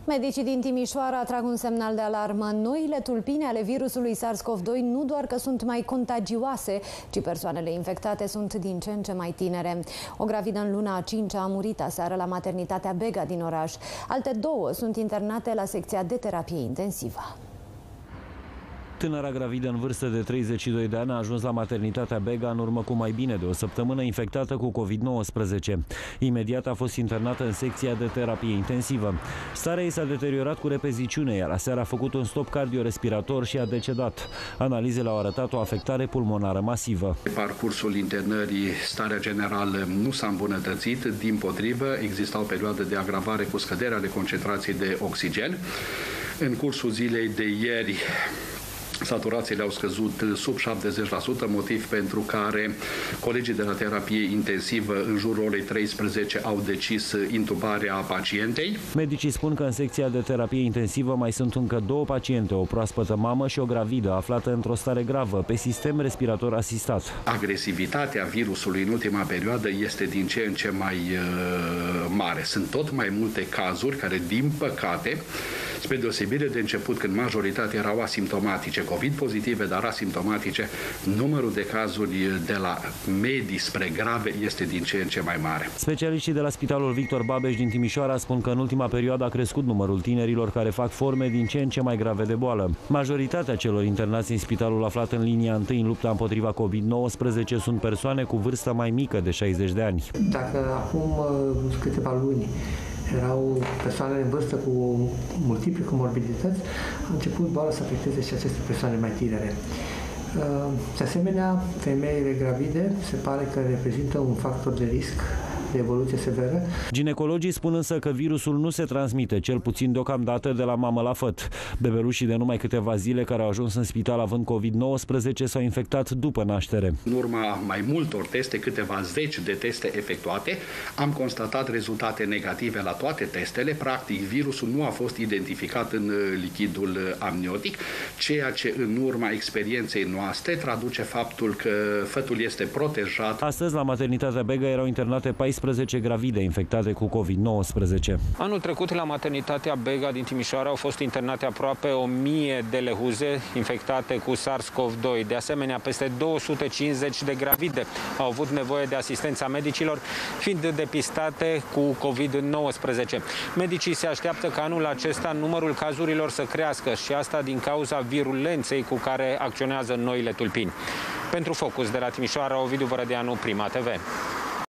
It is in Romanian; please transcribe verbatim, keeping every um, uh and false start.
Medicii din Timișoara trag un semnal de alarmă. Noile tulpini ale virusului SARS-CoV doi nu doar că sunt mai contagioase, ci persoanele infectate sunt din ce în ce mai tinere. O gravidă în luna a cincea a murit aseară la maternitatea Bega din oraș. Alte două sunt internate la secția de terapie intensivă. Tânăra gravidă în vârstă de treizeci și doi de ani a ajuns la maternitatea Bega în urmă cu mai bine de o săptămână, infectată cu COVID nouăsprezece. Imediat a fost internată în secția de terapie intensivă. Starea ei s-a deteriorat cu repeziciune, iar aseară a făcut un stop cardiorespirator și a decedat. Analizele au arătat o afectare pulmonară masivă. Pe parcursul internării, starea generală nu s-a îmbunătățit, dimpotrivă, exista o perioadă de agravare cu scăderea de concentrației de oxigen. În cursul zilei de ieri, saturațiile au scăzut sub șaptezeci la sută, motiv pentru care colegii de la terapie intensivă în jurul orei treisprezece au decis intubarea pacientei. Medicii spun că în secția de terapie intensivă mai sunt încă două paciente, o proaspătă mamă și o gravidă aflată într-o stare gravă pe sistem respirator asistat. Agresivitatea virusului în ultima perioadă este din ce în ce mai uh, mare. Sunt tot mai multe cazuri care, din păcate, spre deosebire de început, când majoritatea erau asimptomatice, COVID pozitive, dar asimptomatice, numărul de cazuri de la medii spre grave este din ce în ce mai mare. Specialiștii de la Spitalul Victor Babeș din Timișoara spun că în ultima perioadă a crescut numărul tinerilor care fac forme din ce în ce mai grave de boală. Majoritatea celor internați în spitalul aflat în linia întâi în lupta împotriva COVID nouăsprezece sunt persoane cu vârstă mai mică de șaizeci de ani. Dacă acum câteva luni erau persoane în vârstă cu multiple comorbidități, a început boala să afecteze și aceste persoane mai tinere. De asemenea, femeile gravide se pare că reprezintă un factor de risc de evoluție severă. Ginecologii spun însă că virusul nu se transmite, cel puțin deocamdată, de la mamă la făt. Bebelușii de numai câteva zile care au ajuns în spital având COVID nouăsprezece s-au infectat după naștere. În urma mai multor teste, câteva zeci de teste efectuate, am constatat rezultate negative la toate testele. Practic, virusul nu a fost identificat în lichidul amniotic, ceea ce în urma experienței noastre traduce faptul că fătul este protejat. Astăzi, la maternitatea Bega erau internate paisprezece gravide infectate cu COVID nouăsprezece. Anul trecut, la maternitatea Bega din Timișoara au fost internate aproape o mie de lehuze infectate cu SARS-CoV doi. De asemenea, peste două sute cincizeci de gravide au avut nevoie de asistența medicilor, fiind depistate cu COVID nouăsprezece. Medicii se așteaptă ca anul acesta numărul cazurilor să crească și asta din cauza virulenței cu care acționează noile tulpini. Pentru Focus de la Timișoara, Ovidiu Vărădeanu, Prima T V.